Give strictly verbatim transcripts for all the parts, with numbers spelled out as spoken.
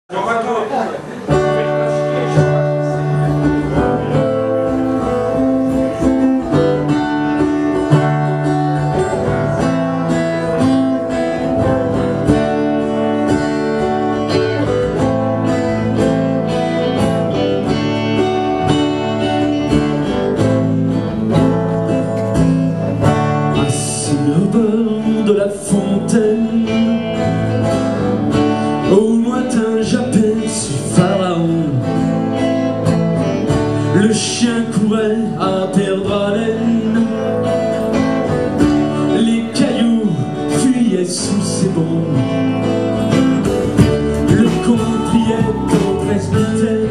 De la fontaine, au lointain j'aperçus Pharaon. Le chien courait à perdre haleine, les cailloux fuyaient sous ses bonds. Le comte priait au presbytère,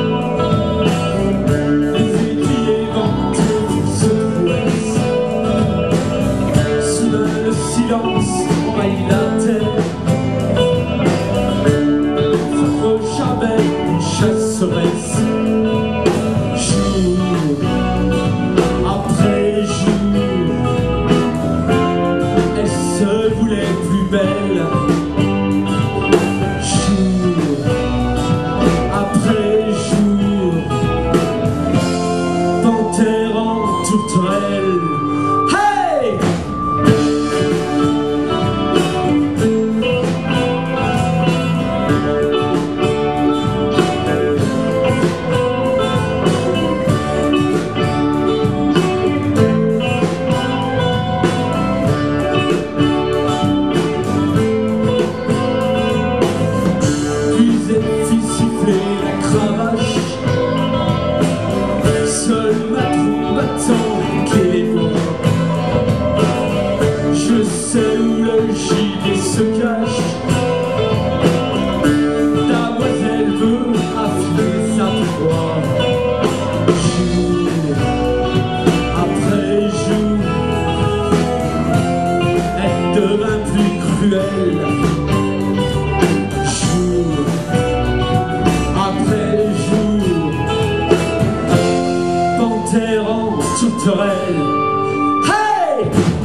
les écuyers vantaient se prouesse. Soudain le silence envahit la terre, s'approcha belle une chasseresse. Jour après jour, elle se voulait plus belle. Jour après jour, panthère en tourterelle. Seul ma trompe attend les bois. Je sais où le gibier se cache. Damoiselle veut affiner sa proie. Jour après jour, elle devint plus cruelle. Jour après jour, panthère en tourterelle. Hey!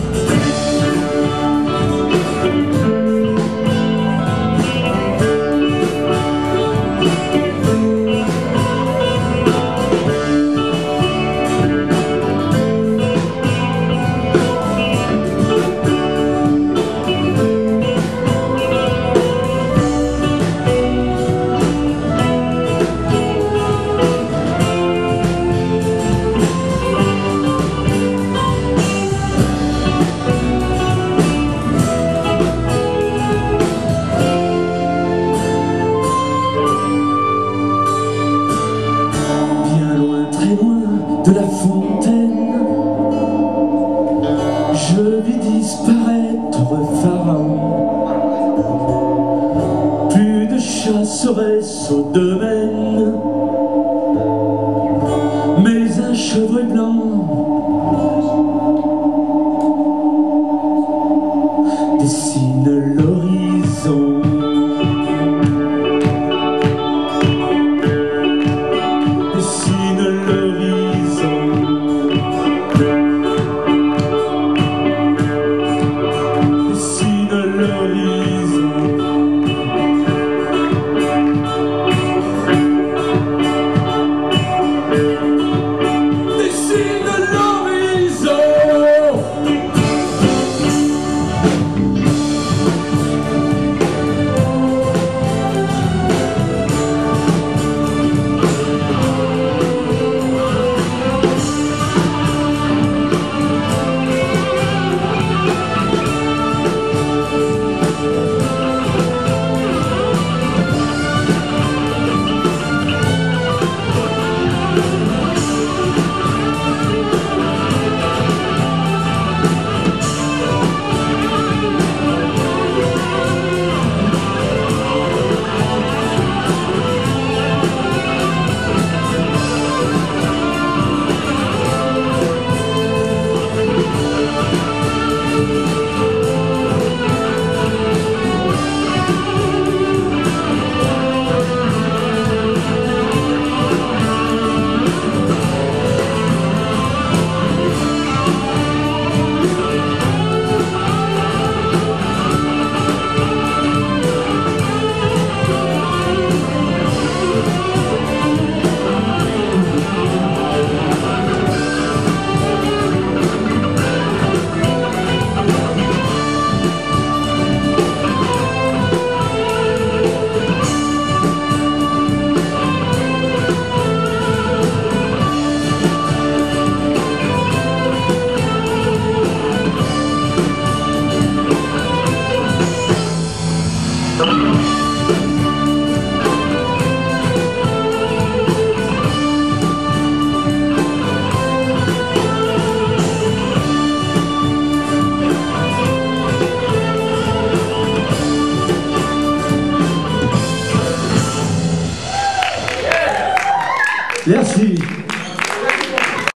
De la fontaine, je vis disparaître Pharaon. Plus de chasseresse au domaine, mais un chevreuil blanc dessine l'horizon. Dessine l'horizon. Dessine l'horizon. Merci.